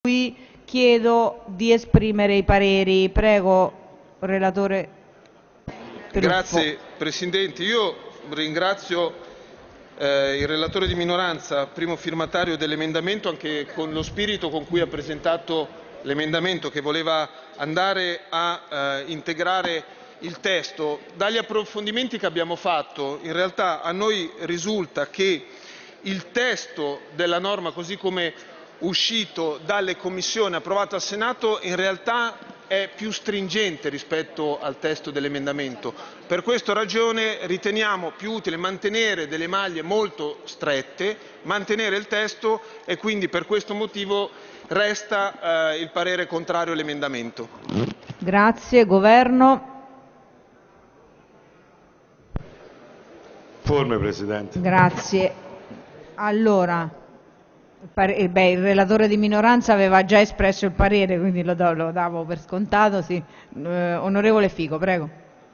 chiedo di esprimere i pareri. Prego, relatore Peluffo. Grazie Presidente. Io ringrazio il relatore di minoranza, primo firmatario dell'emendamento, anche con lo spirito con cui ha presentato l'emendamento, che voleva andare a integrare il testo. Dagli approfondimenti che abbiamo fatto, in realtà a noi risulta che il testo della norma, così come uscito dalle commissioni, approvato al Senato, in realtà è più stringente rispetto al testo dell'emendamento. Per questa ragione riteniamo più utile mantenere delle maglie molto strette, mantenere il testo, e quindi per questo motivo resta il parere contrario all'emendamento. Grazie. Governo? Forme, Presidente. Grazie. Allora, il relatore di minoranza aveva già espresso il parere, quindi lo davo per scontato. Sì. Onorevole Fico, prego.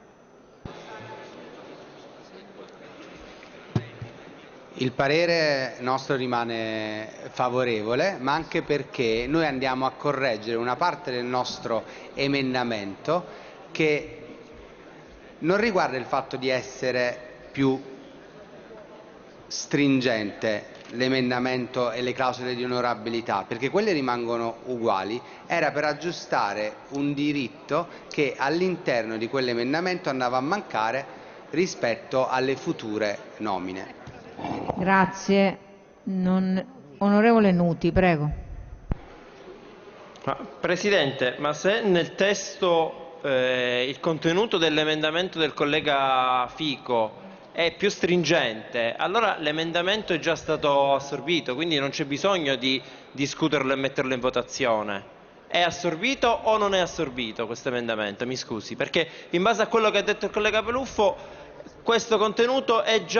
Il parere nostro rimane favorevole, ma anche perché noi andiamo a correggere una parte del nostro emendamento che non riguarda il fatto di essere più stringente l'emendamento e le clausole di onorabilità, perché quelle rimangono uguali. Era per aggiustare un diritto che all'interno di quell'emendamento andava a mancare rispetto alle future nomine. Grazie. Onorevole Nuti, prego. Presidente, ma se nel testo il contenuto dell'emendamento del collega Fico è più stringente, allora l'emendamento è già stato assorbito, quindi non c'è bisogno di discuterlo e metterlo in votazione. È assorbito o non è assorbito questo emendamento? Mi scusi, perché in base a quello che ha detto il collega Peluffo, questo contenuto è già